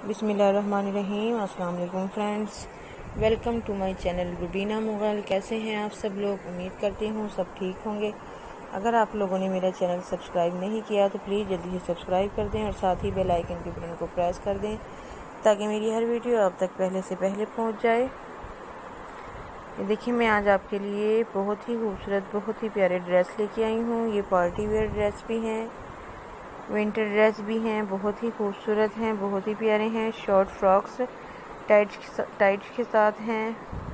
बिस्मिल्लाहिर्रहमानिर्रहीम। अस्सलाम वालेकुम friends, welcome to my channel Rubina Mughal. कैसे हैं आप सब लोग? उम्मीद करती हूँ सब ठीक होंगे। अगर आप लोगों ने मेरा चैनल सब्सक्राइब नहीं किया तो प्लीज़ जल्दी से सब्सक्राइब कर दें और साथ ही बेल आइकन के बटन को प्रेस कर दें ताकि मेरी हर वीडियो आप तक पहले से पहले पहुँच जाए। ये देखिए, मैं आज आपके लिए बहुत ही खूबसूरत, बहुत ही प्यारे ड्रेस लेके आई हूँ। ये पार्टी वेयर ड्रेस भी हैं, विंटर ड्रेस भी हैं, बहुत ही खूबसूरत हैं, बहुत ही प्यारे हैं। शॉर्ट फ्रॉक्स टाइट्स के साथ हैं।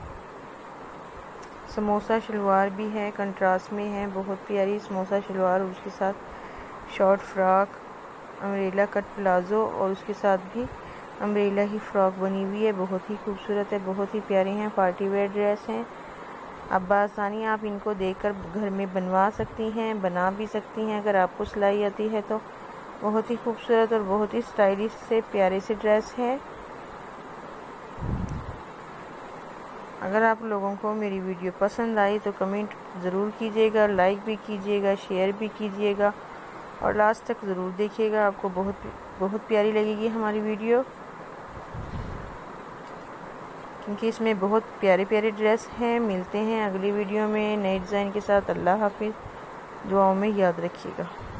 समोसा शलवार भी है, कंट्रास्ट में है, बहुत प्यारी समोसा शलवार और उसके साथ short frock, umbrella cut palazzo और उसके साथ भी अम्ब्रेला ही फ्रॉक बनी हुई है। बहुत ही खूबसूरत है, बहुत ही प्यारे हैं, पार्टी वेयर ड्रेस हैं। अब बासानी आप इनको देखकर घर में बनवा सकती हैं, बना भी सकती हैं अगर आपको सिलाई आती है तो। बहुत ही खूबसूरत और बहुत ही स्टाइलिश से प्यारे से ड्रेस है। अगर आप लोगों को मेरी वीडियो पसंद आई तो कमेंट ज़रूर कीजिएगा, लाइक भी कीजिएगा, शेयर भी कीजिएगा और लास्ट तक ज़रूर देखिएगा। आपको बहुत प्यारी लगेगी हमारी वीडियो, क्योंकि इसमें बहुत प्यारे प्यारे ड्रेस हैं। मिलते हैं अगली वीडियो में नए डिज़ाइन के साथ। अल्लाह हाफिज़। दुआओं में याद रखिएगा।